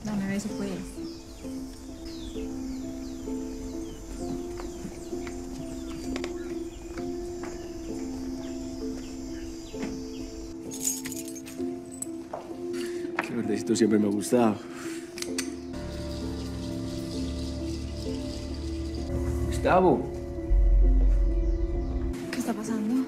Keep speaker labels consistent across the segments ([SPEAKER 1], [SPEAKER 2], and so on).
[SPEAKER 1] Dame beso, pues.
[SPEAKER 2] Qué verdecito siempre me ha gustado. Gustavo.
[SPEAKER 1] ¿Qué está pasando?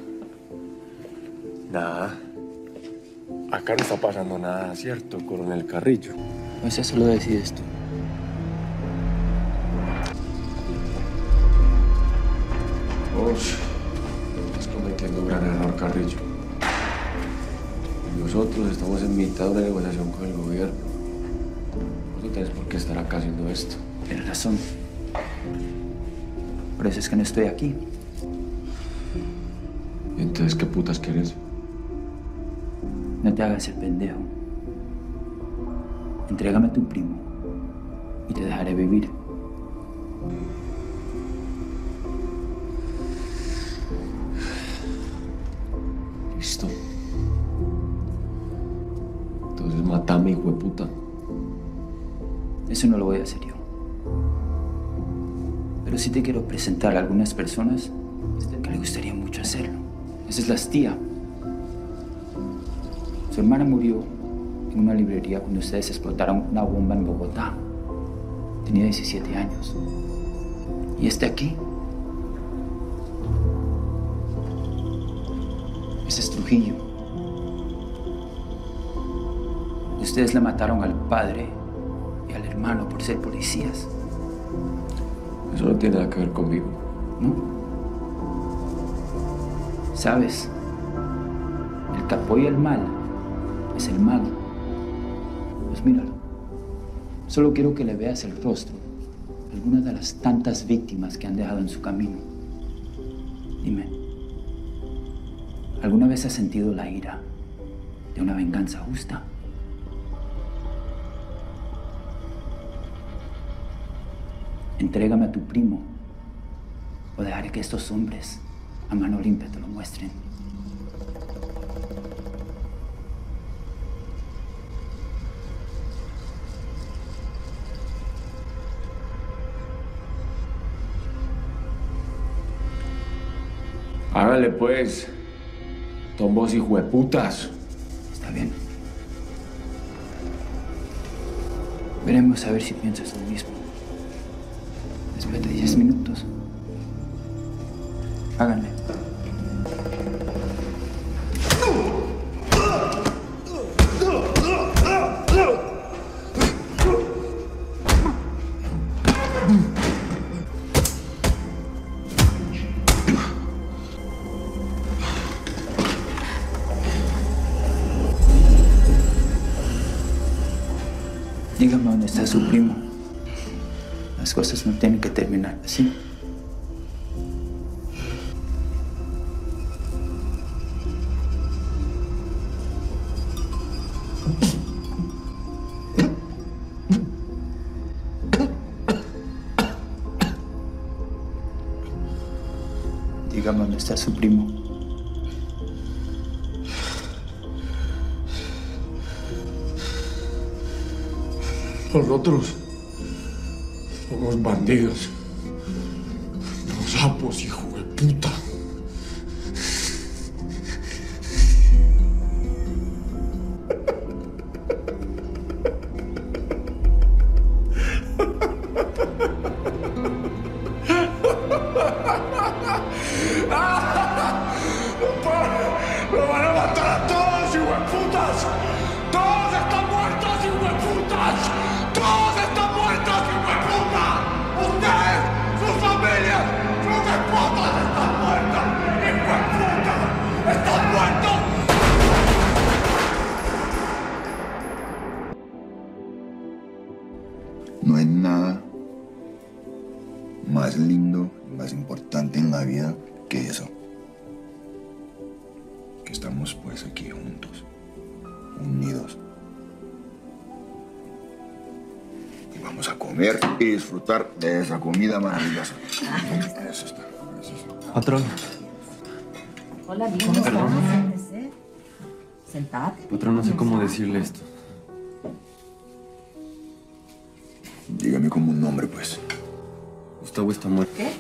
[SPEAKER 2] Nada. Acá no está pasando nada, ¿cierto, Coronel Carrillo?
[SPEAKER 3] Pues eso lo decides tú.
[SPEAKER 2] Vos estás cometiendo un gran error, Carrillo. Nosotros estamos en mitad de una negociación con el gobierno. Vos no tenés por qué estar acá haciendo esto.
[SPEAKER 3] Tienes razón. Por eso es que no estoy aquí.
[SPEAKER 2] ¿Y entonces qué putas quieres?
[SPEAKER 3] No te hagas el pendejo. Entrégame a tu primo y te dejaré vivir.
[SPEAKER 2] Listo. Entonces matame, hijo de puta.
[SPEAKER 3] Eso no lo voy a hacer yo. Pero sí te quiero presentar a algunas personas que le gustaría mucho hacerlo. Esa es la tía. Su hermana murió en una librería cuando ustedes explotaron una bomba en Bogotá. Tenía 17 años. Y este aquí. Ese es Trujillo. Ustedes le mataron al padre y al hermano por ser policías.
[SPEAKER 2] Eso no tiene nada que ver conmigo.
[SPEAKER 3] ¿No? ¿Sabes? El que apoya el mal es el malo. Pues míralo. Solo quiero que le veas el rostro a algunas de las tantas víctimas que han dejado en su camino. Dime, ¿alguna vez has sentido la ira de una venganza justa? Entrégame a tu primo o dejaré que estos hombres a mano limpia te lo muestren.
[SPEAKER 2] Hágale pues. Tombos hijueputas.
[SPEAKER 3] Está bien. Veremos a ver si piensas lo mismo. Después de 10 minutos. Háganle. Dígame dónde está su primo. Las cosas no tienen que terminar así. Dígame dónde está su primo.
[SPEAKER 2] Nosotros somos bandidos. No sapos, hijo de puta. ¡Lo van a matar a todos, hijo de putas! ¡Todos están muertos, hijo de putas! ¡Todos están muertos, hijo de puta! ¡Ustedes, sus familias, sus esposas están muertos, hijo de puta! ¡Están muertos!
[SPEAKER 4] No hay nada más lindo y más importante en la vida que eso. Que estamos pues aquí juntos, unidos. Y vamos a comer y disfrutar de esa comida maravillosa. Eso está, eso está.
[SPEAKER 5] Patrón.
[SPEAKER 6] Hola, ¿cómo estás? Siéntese. Sentate.
[SPEAKER 5] Patrón, no sé cómo decirle esto.
[SPEAKER 4] Dígame como un nombre, pues.
[SPEAKER 1] Gustavo está muerto.
[SPEAKER 6] ¿Qué?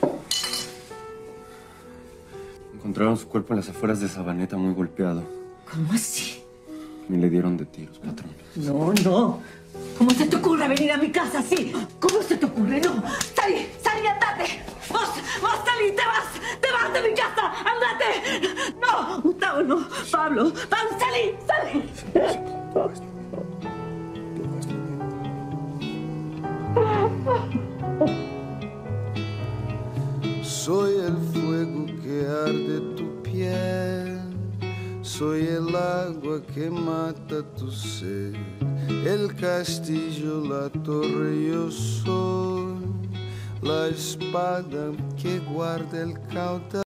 [SPEAKER 1] Encontraron su cuerpo en las afueras de Sabaneta, muy golpeado.
[SPEAKER 6] ¿Cómo así?
[SPEAKER 1] Y le dieron de tiros, patrón.
[SPEAKER 6] No, no. ¿Cómo se te ocurre venir a mi casa así? ¿Cómo se te ocurre? No. Salí, andate. Vos, salí, te vas de mi casa, andate. No, Gustavo, no. Pablo, salí.
[SPEAKER 5] Soy el fuego que arde tu piel, soy el agua que mata tu sed, el castillo, la torre, yo soy la espada que guarda el caudal.